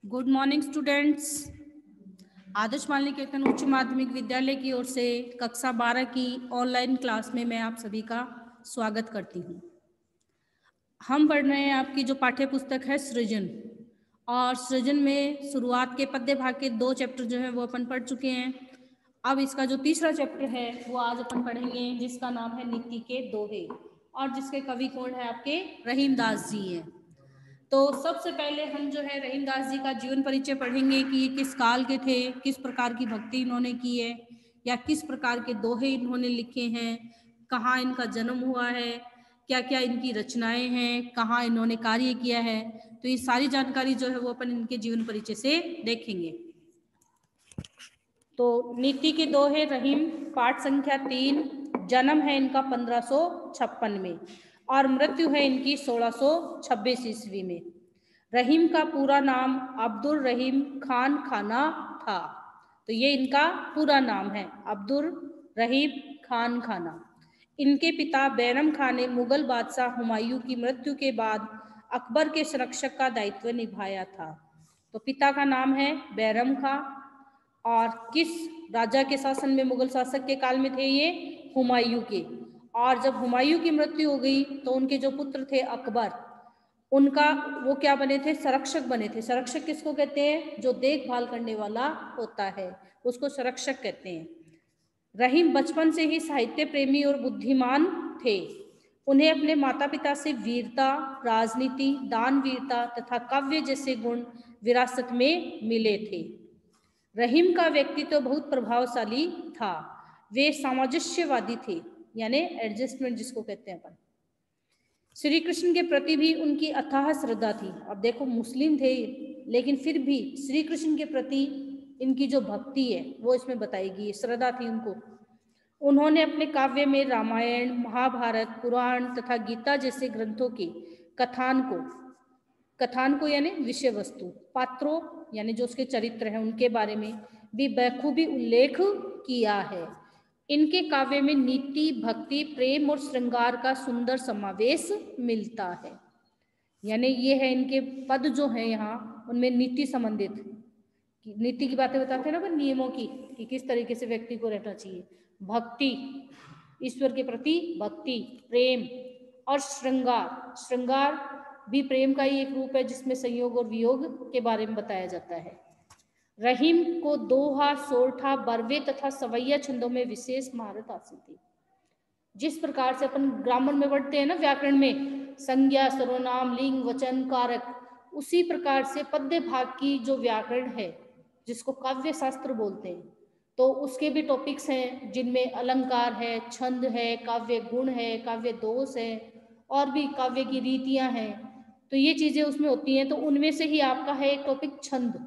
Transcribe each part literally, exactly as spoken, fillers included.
Good morning students. Adarsh Malini Ketan उच्च माध्यमिक विद्यालय की ओर से कक्षा बारह की ऑनलाइन क्लास में मैं आप सभी का स्वागत करती हूँ। हम पढ़ रहे हैं आपकी जो पाठ्य पुस्तक है सृजन, और सृजन में शुरुआत के पद्य भाग के दो चैप्टर जो है वो अपन पढ़ चुके हैं। अब इसका जो तीसरा चैप्टर है वो आज अपन पढ़ेंगे, जिसका नाम है नीति के दोहे, और जिसके कवि कौन है आपके रहीम दास जी हैं। तो सबसे पहले हम जो है रहीम दास जी का जीवन परिचय पढ़ेंगे कि ये किस काल के थे, किस प्रकार की भक्ति इन्होंने की है, या किस प्रकार के दोहे इन्होंने लिखे हैं, कहाँ इनका जन्म हुआ है, क्या क्या इनकी रचनाएं हैं, कहाँ इन्होंने कार्य किया है। तो ये सारी जानकारी जो है वो अपन इनके जीवन परिचय से देखेंगे। तो नीति के दोहे रहीम, पाठ संख्या तीन। जन्म है इनका पंद्रह सौ छप्पन में और मृत्यु है इनकी सोलह सौ छब्बीस ईस्वी में। रहीम का पूरा नाम अब्दुल रहीम खान खाना था। तो ये इनका पूरा नाम है, अब्दुल रहीम खान खाना। इनके पिता बैरम खान ने मुगल बादशाह हुमायूं की मृत्यु के बाद अकबर के संरक्षक का दायित्व निभाया था। तो पिता का नाम है बैरम खां, और किस राजा के शासन में, मुगल शासक के काल में थे ये, हुमायूं के। और जब हुमायूं की मृत्यु हो गई तो उनके जो पुत्र थे अकबर, उनका वो क्या बने थे, संरक्षक बने थे। संरक्षक किसको कहते हैं, जो देखभाल करने वाला होता है उसको संरक्षक कहते हैं। रहीम बचपन से ही साहित्य प्रेमी और बुद्धिमान थे। उन्हें अपने माता पिता से वीरता, राजनीति, दानवीरता तथा काव्य जैसे गुण विरासत में मिले थे। रहीम का व्यक्तित्व तो बहुत प्रभावशाली था। वे सामंजस्यवादी थे, यानी एडजस्टमेंट जिसको कहते हैं अपन। श्री कृष्ण के प्रति भी उनकी अथाह श्रद्धा थी। अब देखो, मुस्लिम थे लेकिन फिर भी श्री कृष्ण के प्रति इनकी जो भक्ति है वो इसमें बताएगी, श्रद्धा थी उनको। उन्होंने अपने काव्य में रामायण, महाभारत, पुराण तथा गीता जैसे ग्रंथों के कथान को कथान को यानी विषय वस्तु, पात्रों यानी जो उसके चरित्र हैं उनके बारे में भी बखूबी उल्लेख किया है। इनके काव्य में नीति, भक्ति, प्रेम और श्रृंगार का सुंदर समावेश मिलता है। यानी ये है इनके पद जो हैं यहाँ, उनमें नीति संबंधित, नीति की बातें बताते हैं ना, नियमों की, कि किस तरीके से व्यक्ति को रहना चाहिए। भक्ति, ईश्वर के प्रति भक्ति, प्रेम और श्रृंगार। श्रृंगार भी प्रेम का ही एक रूप है, जिसमें संयोग और वियोग के बारे में बताया जाता है। रहीम को दोहा, सोरठा, बरवे तथा सवैया छंदों में विशेष महारत हासिल थी। जिस प्रकार से अपन ग्रामर में पढ़ते हैं ना, व्याकरण में संज्ञा, सर्वनाम, लिंग, वचन, कारक, उसी प्रकार से पद्य भाग की जो व्याकरण है, जिसको काव्य शास्त्र बोलते हैं, तो उसके भी टॉपिक्स हैं, जिनमें अलंकार है, छंद है, काव्य गुण है, काव्य दोष है, और भी काव्य की रीतियां हैं। तो ये चीजें उसमें होती हैं। तो उनमें से ही आपका है एक टॉपिक छंद।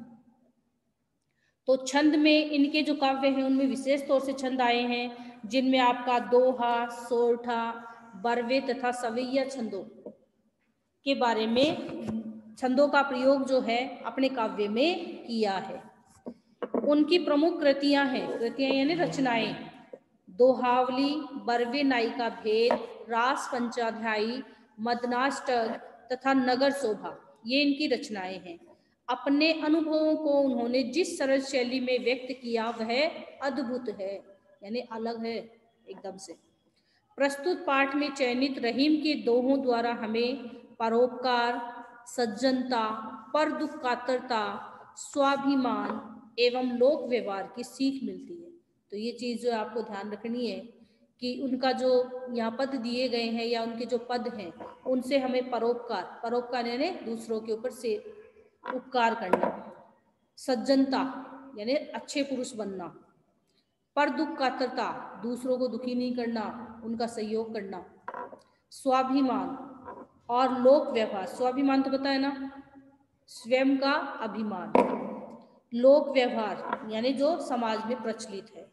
तो छंद में इनके जो काव्य हैं उनमें विशेष तौर से छंद आए हैं, जिनमें आपका दोहा, सोरठा, बरवे तथा सवैया छंदों के बारे में, छंदों का प्रयोग जो है अपने काव्य में किया है। उनकी प्रमुख कृतियां हैं, कृतियां यानी रचनाएं, दोहावली, बरवे नायिका भेद, रास पंचाध्यायी, मदनाष्टक तथा नगर शोभा, ये इनकी रचनाएं हैं। अपने अनुभवों को उन्होंने जिस सरल शैली में व्यक्त किया वह अद्भुत है, यानी अलग है एकदम से। प्रस्तुत पाठ में चयनित रहीम के दोहों द्वारा हमें परोपकार, सज्जनता, पर दुख कातरता, स्वाभिमान एवं लोक व्यवहार की सीख मिलती है। तो ये चीज़ जो आपको ध्यान रखनी है कि उनका जो यहाँ पद दिए गए हैं या उनके जो पद हैं, उनसे हमें परोपकार, परोपकार यानी दूसरों के ऊपर से उपकार करना, सज्जनता यानी अच्छे पुरुष बनना, पर दुख कातरता, दूसरों को दुखी नहीं करना, उनका सहयोग करना, स्वाभिमान और लोक व्यवहार, स्वाभिमान तो पता है ना, स्वयं का अभिमान, लोक व्यवहार यानी जो समाज में प्रचलित है,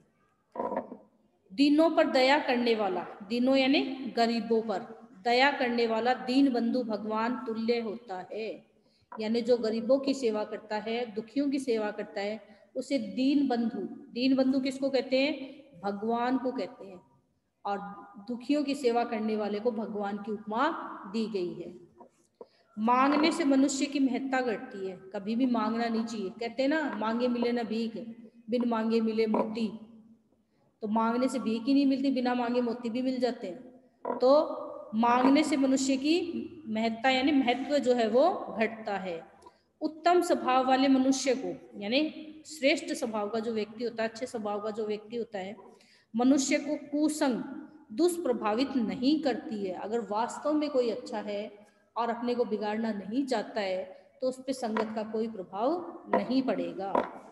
दीनों पर दया करने वाला, दीनों यानी गरीबों पर दया करने वाला दीन बंधु भगवान तुल्य होता है। यानी जो गरीबों की सेवा करता है, दुखियों की सेवा करता है, उसे दीन बंधु, दीन बंधु किसको कहते हैं, भगवान को कहते हैं, और दुखियों की सेवा करने वाले को भगवान की उपमा दी गई है। मांगने से मनुष्य की महत्ता घटती है, कभी भी मांगना नहीं चाहिए। कहते हैं ना, मांगे मिले ना भीख, बिन मांगे मिले मोती। तो मांगने से भीख ही नहीं मिलती, बिना मांगे मोती भी मिल जाते हैं। तो मांगने से मनुष्य की महत्ता यानी महत्व जो है वो घटता है। उत्तम स्वभाव वाले मनुष्य को यानी श्रेष्ठ स्वभाव का जो व्यक्ति होता है, अच्छे स्वभाव का जो व्यक्ति होता है, मनुष्य को कुसंग दुष्प्रभावित नहीं करती है। अगर वास्तव में कोई अच्छा है और अपने को बिगाड़ना नहीं चाहता है तो उस पर संगत का कोई प्रभाव नहीं पड़ेगा।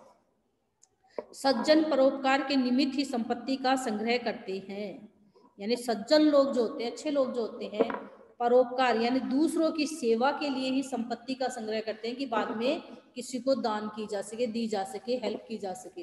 सज्जन परोपकार के निमित्त ही संपत्ति का संग्रह करते हैं। यानी सज्जन लोग जो होते हैं, अच्छे लोग जो होते हैं, परोपकार यानी दूसरों की सेवा के लिए ही संपत्ति का संग्रह करते हैं कि बाद में किसी को दान की जा सके, दी जा सके, हेल्प की जा सके।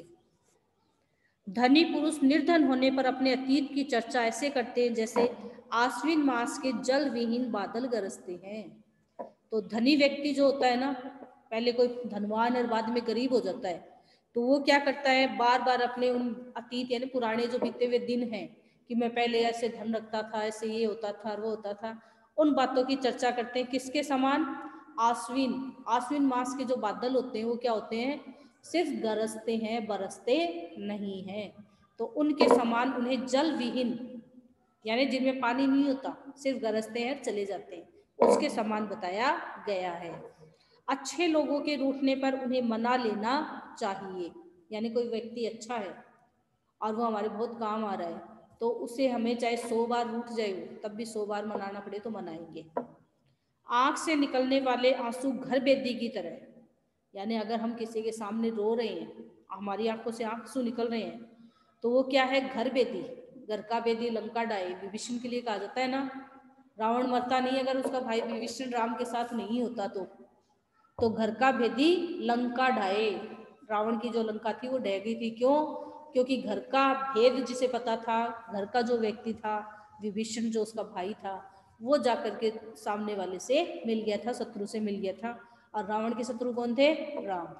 धनी पुरुष निर्धन होने पर अपने अतीत की चर्चा ऐसे करते हैं जैसे आश्विन मास के जल विहीन बादल गरजते हैं। तो धनी व्यक्ति जो होता है ना, पहले कोई धनवान और बाद में गरीब हो जाता है, तो वो क्या करता है, बार बार अपने उन अतीत यानी पुराने जो बीते हुए दिन हैं कि मैं पहले ऐसे धन रखता था, ऐसे ये होता था, वो होता था, उन बातों की चर्चा करते हैं। किसके समान? आश्विन आश्विन मास के जो बादल होते हैं वो क्या होते हैं, सिर्फ गरजते हैं, बरसते नहीं हैं। तो उनके समान उन्हें जल विहीन यानी जिनमें पानी नहीं होता, सिर्फ गरजते हैं, चले जाते हैं, उसके समान बताया गया है। अच्छे लोगों के रूठने पर उन्हें मना लेना चाहिए। यानी कोई व्यक्ति अच्छा है और वो हमारे बहुत काम आ रहा है, तो उसे हमें चाहे सौ बार रूठ जाए वो, तब भी सौ बार मनाना पड़े तो मनाएंगे। आंख से निकलने वाले आंसू घर बेदी की तरह, यानी अगर हम किसी के सामने रो रहे हैं, हमारी आंखों से आंसू निकल रहे हैं, तो वो क्या है, घर बेदी। घर का बेदी लंका डाए, विभीषण के लिए कहा जाता है ना, रावण मरता नहीं अगर उसका भाई विभीषण राम के साथ नहीं होता तो तो घर का भेदी लंका ढाए। रावण की जो लंका थी वो ढह गई थी। क्यों? क्योंकि घर का भेद जिसे पता था, घर का जो व्यक्ति था विभीषण जो उसका भाई था, वो जाकर के सामने वाले से मिल गया था, शत्रु से मिल गया था। और रावण के शत्रु कौन थे? राम।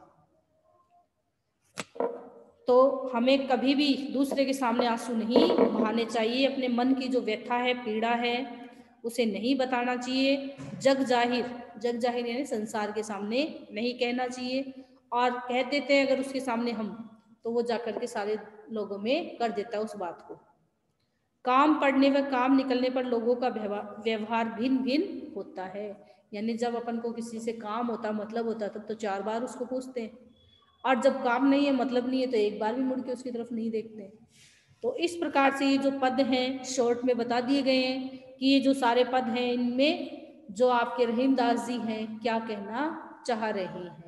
तो हमें कभी भी दूसरे के सामने आंसू नहीं बहाने चाहिए। अपने मन की जो व्यथा है, पीड़ा है, उसे नहीं बताना चाहिए। जग जाहिर जग जाहिर यानी संसार के सामने नहीं कहना चाहिए। और कह देते हैं अगर उसके सामने हम, तो वो जाकर के सारे लोगों में कर देता है उस बात को। काम पड़ने व काम निकलने पर लोगों का व्यवहार भिन्न भिन्न होता है। यानी जब अपन को किसी से काम होता, मतलब होता, तब तो चार बार उसको पूछते हैं, और जब काम नहीं है, मतलब नहीं है, तो एक बार भी मुड़ के उसकी तरफ नहीं देखते। तो इस प्रकार से ये जो पद हैं शॉर्ट में बता दिए गए हैं कि ये जो सारे पद हैं, इनमें जो आपके रहीमदास जी हैं क्या कहना चाह रहे हैं।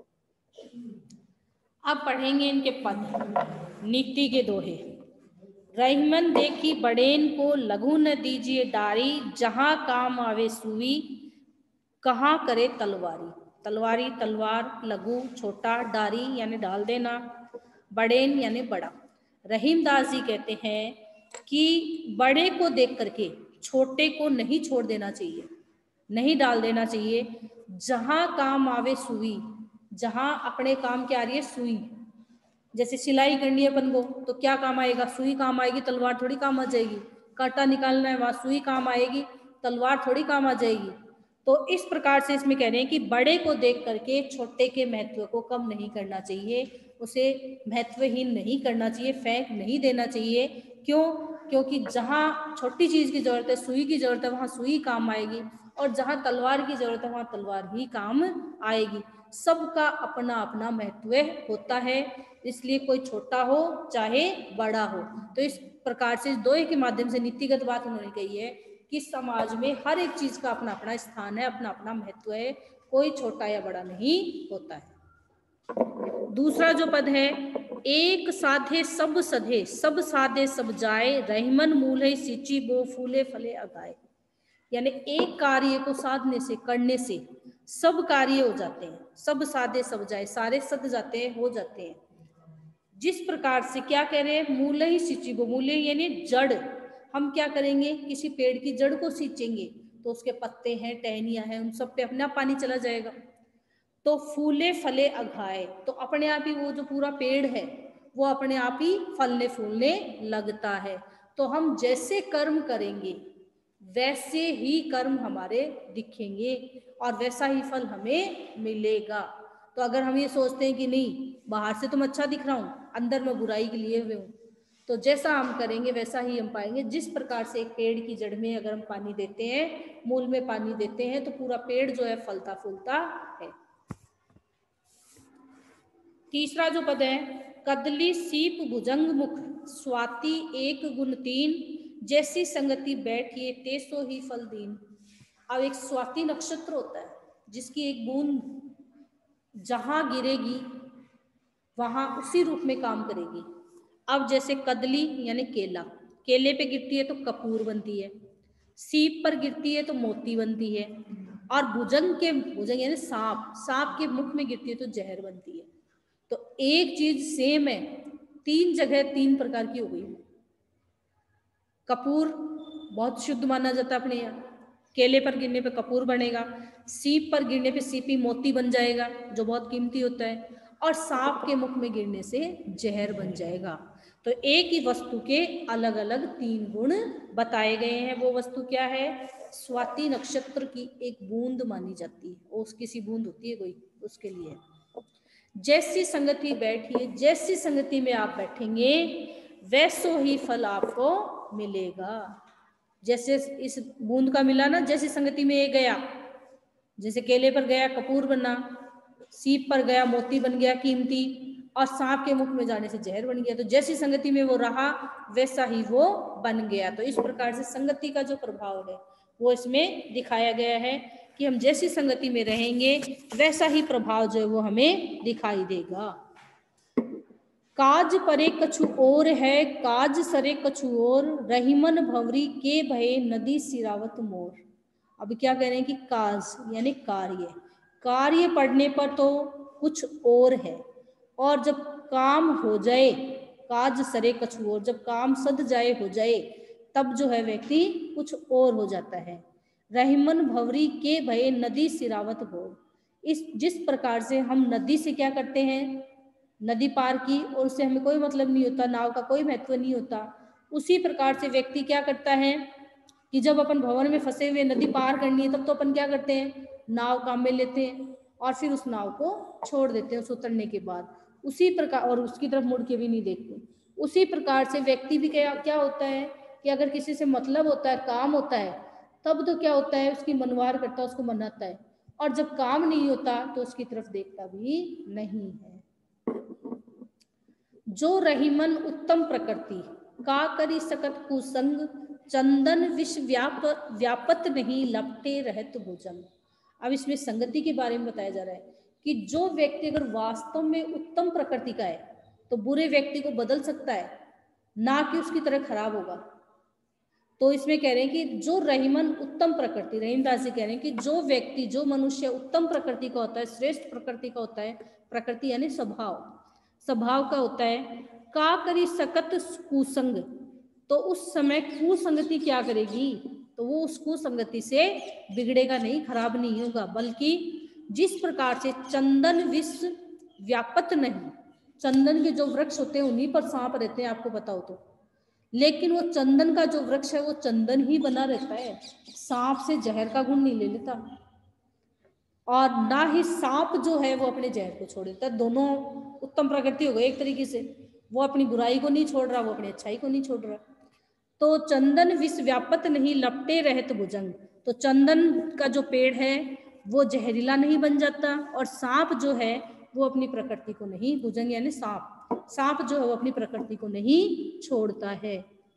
अब पढ़ेंगे इनके पद। नीति के दोहे। रहीमन देखी बड़ेन को लघु न दीजिए डारी, जहां काम आवे सुई कहाँ करे तलवारी। तलवारी तलवार, लघु छोटा, डारी यानी डाल देना, बड़ेन यानी बड़ा। रहीमदास जी कहते हैं कि बड़े को देख करके छोटे को नहीं छोड़ देना चाहिए, नहीं डाल देना चाहिए। जहां काम आवे सुई, जहां अपने काम के आ रही है सुई, जैसे सिलाई करनी है अपन को, तो क्या काम आएगा? सुई काम आएगी, तलवार थोड़ी काम आ जाएगी। कांटा निकालना है, वहां सुई काम आएगी, तलवार थोड़ी काम आ जाएगी। तो इस प्रकार से इसमें कह रहे हैं कि बड़े को देख करके छोटे के महत्व को कम नहीं करना चाहिए, उसे महत्वहीन नहीं करना चाहिए, फेंक नहीं देना चाहिए। क्यों? क्योंकि जहाँ छोटी चीज की जरूरत है, सुई की जरूरत है, वहां सुई काम आएगी, और जहाँ तलवार की जरूरत है वहां तलवार ही काम आएगी। सबका अपना अपना महत्व होता है, इसलिए कोई छोटा हो चाहे बड़ा हो। तो इस प्रकार से दोहे के माध्यम से नीतिगत बात उन्होंने कही है कि समाज में हर एक चीज का अपना अपना स्थान है, अपना अपना महत्व है, कोई छोटा या बड़ा नहीं होता है। दूसरा जो पद है, एक साधे सब सधे, सब साधे सब जाए, रहीमन मूल है सिंची बो फूले फले अगाए। यानी एक कार्य को साधने से, करने से सब कार्य हो जाते हैं। सब साधे सब जाए, सारे सद जाते हैं, हो जाते हैं। जिस प्रकार से क्या कह रहे हैं, मूल ही सिंची बो, मूल्य यानी जड़। हम क्या करेंगे, किसी पेड़ की जड़ को सींचेंगे तो उसके पत्ते हैं, टहनियां हैं, उन सब पे अपना पानी चला जाएगा। तो फूले फले अघाए, तो अपने आप ही वो जो पूरा पेड़ है वो अपने आप ही फलने फूलने लगता है। तो हम जैसे कर्म करेंगे वैसे ही कर्म हमारे दिखेंगे और वैसा ही फल हमें मिलेगा। तो अगर हम ये सोचते हैं कि नहीं, बाहर से तो मैं अच्छा दिख रहा हूँ, अंदर में बुराई के लिए हुए हूँ, तो जैसा हम करेंगे वैसा ही हम पाएंगे। जिस प्रकार से एक पेड़ की जड़ में अगर हम पानी देते हैं, मूल में पानी देते हैं, तो पूरा पेड़ जो है फलता फूलता है। तीसरा जो पद है, कदली सीप भुजंग मुख स्वाति एक गुण तीन, जैसी संगति बैठिए तेसो ही फल दीन। अब एक स्वाति नक्षत्र होता है जिसकी एक बूंद जहां गिरेगी वहां उसी रूप में काम करेगी। अब जैसे कदली यानी केला, केले पे गिरती है तो कपूर बनती है, सीप पर गिरती है तो मोती बनती है, और भुजंग के भुजंग यानी सांप, सांप के मुख में गिरती है तो जहर बनती है। तो एक चीज सेम है, तीन जगह तीन प्रकार की हो गई। कपूर बहुत शुद्ध माना जाता है अपने यहाँ, केले पर गिरने पे कपूर बनेगा, सीप पर गिरने पे सीपी मोती बन जाएगा जो बहुत कीमती होता है, और सांप के मुख में गिरने से जहर बन जाएगा। तो एक ही वस्तु के अलग अलग तीन गुण बताए गए हैं। वो वस्तु क्या है? स्वाति नक्षत्र की एक बूंद मानी जाती है, उस किसी बूंद होती है कोई, उसके लिए। जैसी संगति बैठिए, जैसी संगति में आप बैठेंगे वैसो ही फल आपको मिलेगा। जैसे इस बूंद का मिला ना, जैसी संगति में ये गया, जैसे केले पर गया कपूर बना, सीप पर गया मोती बन गया कीमती, और सांप के मुख में जाने से जहर बन गया। तो जैसी संगति में वो रहा वैसा ही वो बन गया। तो इस प्रकार से संगति का जो प्रभाव है वो इसमें दिखाया गया है कि हम जैसी संगति में रहेंगे वैसा ही प्रभाव जो है वो हमें दिखाई देगा। काज परे कछु और है, काज सरे कछु और, रहीमन भंवरी के भये नदी सिरावत मोर। अब क्या कह रहे हैं कि काज यानी कार्य, कार्य पढ़ने पर तो कुछ और है, और जब काम हो जाए, काज सरे कछु और, जब काम सद जाए हो जाए तब जो है व्यक्ति कुछ और हो जाता है। रहीमन भंवरी के भये नदी सिरावत मोर, इस जिस प्रकार से हम नदी से क्या करते हैं, नदी पार की और उससे हमें कोई मतलब नहीं होता, नाव का कोई महत्व नहीं होता, उसी प्रकार से व्यक्ति क्या करता है कि जब अपन भंवर में फंसे हुए नदी पार करनी है तब तो अपन क्या करते हैं, नाव काम में लेते हैं और फिर उस नाव को छोड़ देते हैं उस उतरने के बाद, उसी प्रकार, और उसकी तरफ मुड़ के भी नहीं देखते। उसी प्रकार से व्यक्ति भी क्या क्या होता है कि अगर किसी से मतलब होता है, काम होता है, तब तो क्या होता है, उसकी मनवार करता है, उसको मनाता है, और जब काम नहीं होता तो उसकी तरफ देखता भी नहीं है। जो रहीमन उत्तम प्रकृति का करी सकत कुसंग, चंदन विष व्याप व्यापत नहीं लपटे रहत भुजंग। अब इसमें संगति के बारे में बताया जा रहा है कि जो व्यक्ति अगर वास्तव में उत्तम प्रकृति का है तो बुरे व्यक्ति को बदल सकता है, ना कि उसकी तरह खराब होगा। तो इसमें कह रहे हैं कि जो रहीमन उत्तम प्रकृति, रहीमदास जी कह रहे हैं कि जो व्यक्ति, जो मनुष्य उत्तम प्रकृति का होता है, श्रेष्ठ प्रकृति का होता है, प्रकृति यानी स्वभाव, स्वभाव का होता है, का करी सकत कुसंग, तो उस समय कुसंगति क्या करेगी, तो वो उस कुसंगति से बिगड़ेगा नहीं, खराब नहीं होगा, बल्कि जिस प्रकार से चंदन विष व्यापत नहीं, चंदन के जो वृक्ष होते हैं उन्हीं पर सांप रहते हैं, आपको बताओ तो, लेकिन वो चंदन का जो वृक्ष है वो चंदन ही बना रहता है, सांप से जहर का गुण नहीं ले लेता, और ना ही सांप जो है वो अपने जहर को छोड़ देता। दोनों उत्तम प्रकृति हो गई एक तरीके से, वो अपनी बुराई को नहीं छोड़ रहा, वो अपनी अच्छाई को नहीं छोड़ रहा। तो चंदन विष व्यापत नहीं लपटे रहत भुजंग, तो चंदन का जो पेड़ है वो जहरीला नहीं बन जाता, और सांप जो है वो अपनी प्रकृति को नहीं, भुजंग यानी सांप, सांप जो है वो अपनी प्रकृति को नहीं छोड़ता है।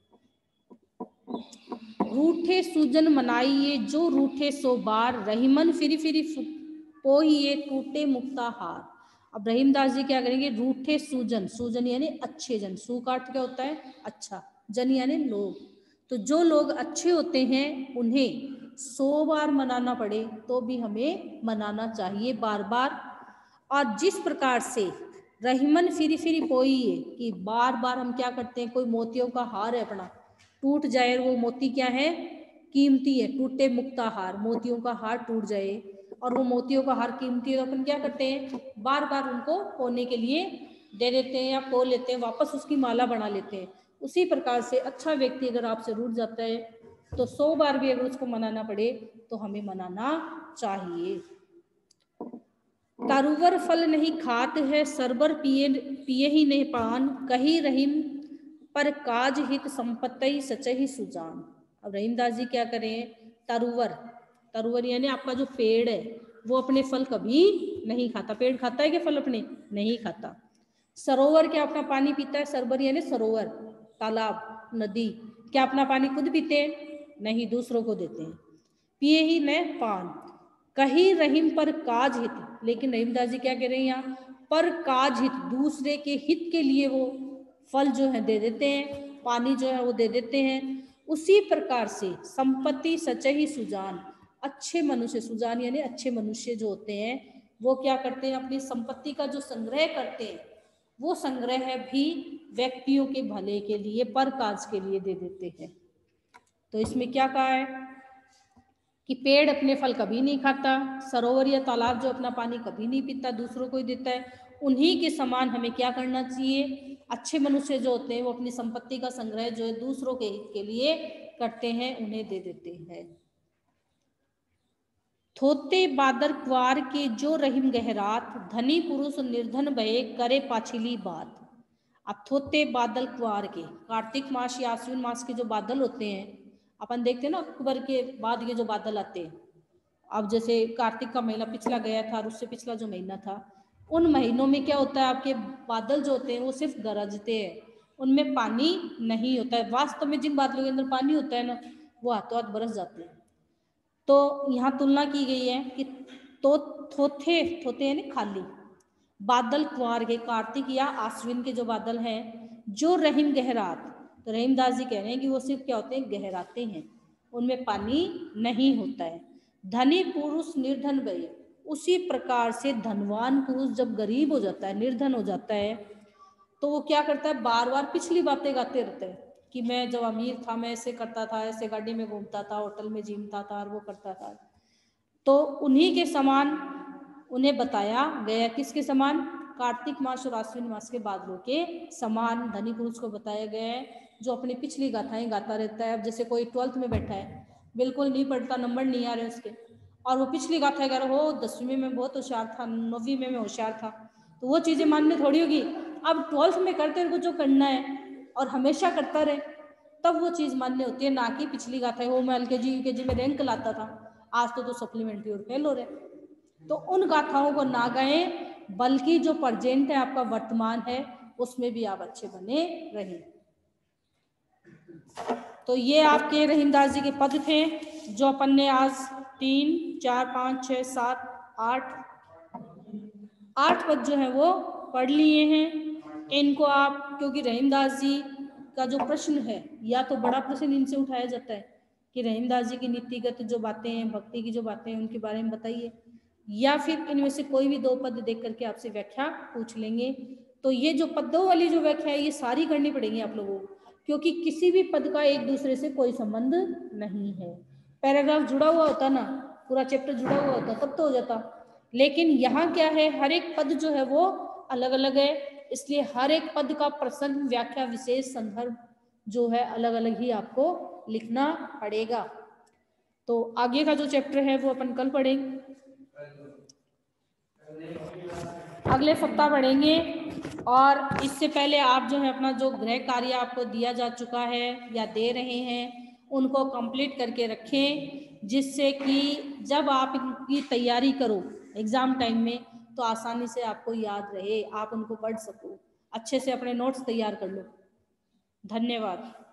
रूठे सूजन मनाइए जो रूठे सो बार, रहीमन फिरी फिरी पोहिए टूटे मुक्ता हार। अब रहीमदास जी क्या करेंगे, रूठे सूजन, सूजन यानी अच्छे जन, सू का अर्थ क्या होता है, अच्छा, जन यानी लोग, तो जो लोग अच्छे होते हैं उन्हें सौ बार मनाना पड़े तो भी हमें मनाना चाहिए बार बार। और जिस प्रकार से रहीमन फिरी फिरी पोइए, कि बार बार हम क्या करते हैं, कोई मोतियों का हार है अपना, टूट जाए, वो मोती क्या है, कीमती है, टूटे मुक्ता हार, मोतियों का हार टूट जाए और वो मोतियों का हार कीमती है, तो अपन क्या करते हैं, बार बार उनको पोने के लिए दे देते हैं या पो लेते हैं, वापस उसकी माला बना लेते हैं। उसी प्रकार से अच्छा व्यक्ति अगर आपसे रूठ जाता है तो सौ बार भी अगर उसको मनाना पड़े तो हमें मनाना चाहिए। तारुवर फल नहीं खात है, सरबर पिए पिए ही नहीं पान, कही रहीम पर काज हित संपत्ति सचहि सुजान। अब रहीमदास जी क्या करें, तारुवर, तारुवर यानी आपका जो पेड़ है वो अपने फल कभी नहीं खाता। पेड़ खाता है कि फल अपने? नहीं खाता। सरोवर क्या अपना पानी पीता है? सरबर यानी सरोवर, तालाब, नदी क्या अपना पानी खुद पीते हैं? नहीं, दूसरों को देते हैं। पिए ही न पान, कही रहीम पर काज हित, लेकिन रहीमदास जी क्या कह रहे हैं यहाँ, पर काज हित, दूसरे के हित के लिए वो फल जो है दे देते हैं, पानी जो है वो दे देते हैं। उसी प्रकार से संपत्ति सचहि सुजान, अच्छे मनुष्य, सुजान यानी अच्छे मनुष्य जो होते हैं वो क्या करते हैं, अपनी संपत्ति का जो संग्रह करते हैं वो संग्रह भी व्यक्तियों के भले के लिए, पर काज के लिए दे देते हैं। तो इसमें क्या कहा है कि पेड़ अपने फल कभी नहीं खाता, सरोवर या तालाब जो अपना पानी कभी नहीं पीता, दूसरों को ही देता है। उन्हीं के समान हमें क्या करना चाहिए, अच्छे मनुष्य जो होते हैं वो अपनी संपत्ति का संग्रह जो है दूसरों के हित के लिए करते हैं, उन्हें दे देते हैं। थोते बादर क्वार के जो रहीम गहरात, धनी पुरुष निर्धन भये करे पाछिली बात। अब थोते बादल क्वार के, कार्तिक मास या आश्विन मास के जो बादल होते हैं, अपन देखते हैं ना अक्टूबर के बाद ये जो बादल आते हैं, अब जैसे कार्तिक का महीना पिछला गया था और उससे पिछला जो महीना था, उन महीनों में क्या होता है, आपके बादल जो होते हैं वो सिर्फ गरजते हैं, उनमें पानी नहीं होता है। वास्तव में जिन बादलों के अंदर पानी होता है ना वो हाथों हाथ बरस जाते हैं। तो यहाँ तुलना की गई है कि तो थोथे, थोथे यानी खाली, बादल कुंवर के, कार्तिक या आश्विन के जो बादल हैं, जो रहीम गहरात, तो रहीमदास जी कह रहे हैं कि वो सिर्फ क्या होते हैं, गहराते हैं, उनमें पानी नहीं होता है। धनी पुरुष निर्धन भय, उसी प्रकार से धनवान पुरुष जब गरीब हो जाता है, निर्धन हो जाता है, तो वो क्या करता है, बार बार पिछली बातें गाते रहते हैं कि मैं जब अमीर था मैं ऐसे करता था, ऐसे गाड़ी में घूमता था, होटल में जीमता था और वो करता था। तो उन्हीं के समान उन्हें बताया गया, किसके समान, कार्तिक मास और आश्विन मास के बादलों के समान धनी पुरुष को बताया गया है, जो अपनी पिछली गाथाएं गाता रहता है। अब जैसे कोई ट्वेल्थ में बैठा है, बिल्कुल नहीं पढ़ता, नंबर नहीं आ रहे उसके, और वो पिछली गाथा कह रहा हो दसवीं में बहुत होशियार था, नौवीं में मैं होशियार था, तो वो चीज़ें मानने थोड़ी होगी। अब ट्वेल्थ में करते रहे जो करना है और हमेशा करता रहे, तब वो चीज़ मान्य होती है, ना कि पिछली गाथा हो मैं एल के जी यू के जी में रैंक लाता था, आज तो तो सप्लीमेंट्री और फेल हो रहे। तो उन गाथाओं को ना गाएं, बल्कि जो प्रेजेंट है, आपका वर्तमान है, उसमें भी आप अच्छे बने रहें। तो ये आपके रहीमदास जी के पद थे जो अपन ने आज तीन चार पाँच छः सात आठ आठ पद जो है वो पढ़ लिए हैं। इनको आप, क्योंकि रहीमदास जी का जो प्रश्न है, या तो बड़ा प्रश्न इनसे उठाया जाता है कि रहीमदास जी की नीतिगत जो बातें हैं, भक्ति की जो बातें हैं, उनके बारे में बताइए, या फिर इनमें से कोई भी दो पद देख करके आपसे व्याख्या पूछ लेंगे। तो ये जो पदों वाली जो व्याख्या है ये सारी करनी पड़ेगी आप लोगों को, क्योंकि किसी भी पद का एक दूसरे से कोई संबंध नहीं है। पैराग्राफ जुड़ा हुआ होता ना, पूरा चैप्टर जुड़ा हुआ होता तब तो हो जाता, लेकिन यहाँ क्या है, हर एक पद जो है वो अलग अलग है, इसलिए हर एक पद का प्रसंग, व्याख्या, विशेष, संदर्भ जो है अलग अलग ही आपको लिखना पड़ेगा। तो आगे का जो चैप्टर है वो अपन कल पढ़ेंगे, अगले सप्ताह पढ़ेंगे। और इससे पहले आप जो है अपना जो गृह कार्य आपको दिया जा चुका है या दे रहे हैं, उनको कंप्लीट करके रखें, जिससे कि जब आप इनकी तैयारी करो एग्ज़ाम टाइम में तो आसानी से आपको याद रहे, आप उनको पढ़ सको, अच्छे से अपने नोट्स तैयार कर लो। धन्यवाद।